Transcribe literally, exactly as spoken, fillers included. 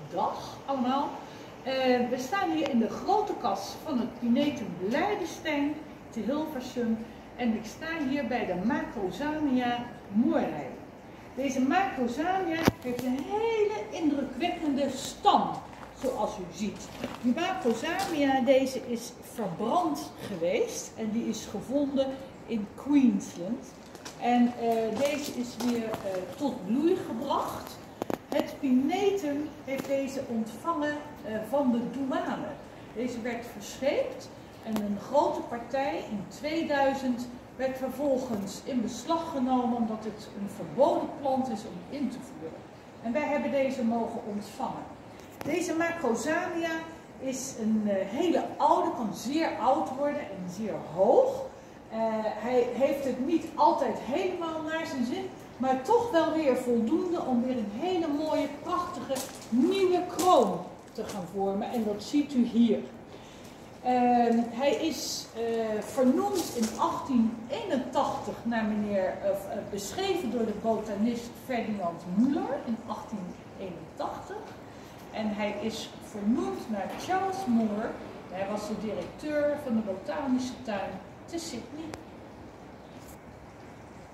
dag allemaal. Uh, we staan hier in de grote kas van het Pinetum Blijdenstein te Hilversum en ik sta hier bij de Macrozamia moorrij. Deze Macrozamia heeft een hele indrukwekkende stam, zoals u ziet. Die Macrozamia, deze is verbrand geweest en die is gevonden in Queensland. En uh, deze is weer uh, tot bloei gebracht. Het Pinetum heeft deze ontvangen uh, van de douane. Deze werd verscheept en een grote partij in tweeduizend werd vervolgens in beslag genomen omdat het een verboden plant is om in te voeren. En wij hebben deze mogen ontvangen. Deze Macrozamia is een uh, hele oude, kan zeer oud worden en zeer hoog. Uh, hij heeft het niet altijd helemaal naar zijn zin, maar toch wel weer voldoende om weer een hele mooie, prachtige, nieuwe kroon te gaan vormen. En dat ziet u hier. Uh, hij is uh, vernoemd in achttien eenentachtig naar meneer, uh, beschreven door de botanist Ferdinand Müller in achttien eenentachtig. En hij is vernoemd naar Charles Moore. Hij was de directeur van de botanische tuin te Sydney.